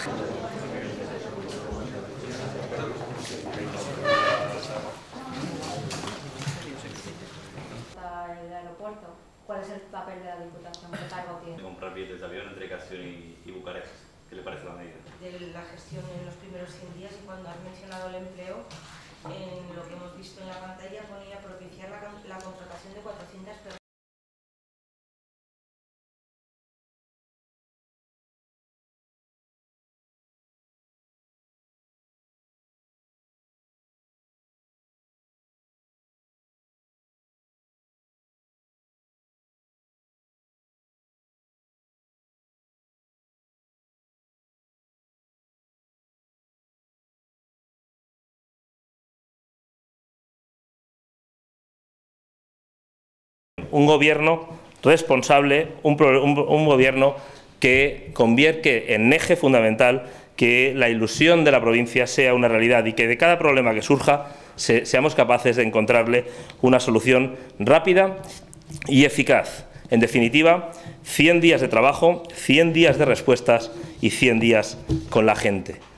El aeropuerto, ¿cuál es el papel de la Diputación? ¿Qué cargo tiene? Comprar billetes de avión entre Castellón y Bucarest. ¿Qué le parece la medida? De la gestión en los primeros 100 días, y cuando has mencionado el empleo, en lo que hemos visto en la pantalla ponía propiciar la contratación de 400 personas. Un gobierno responsable, un gobierno que convierte en eje fundamental que la ilusión de la provincia sea una realidad y que de cada problema que surja seamos capaces de encontrarle una solución rápida y eficaz. En definitiva, 100 días de trabajo, 100 días de respuestas y 100 días con la gente.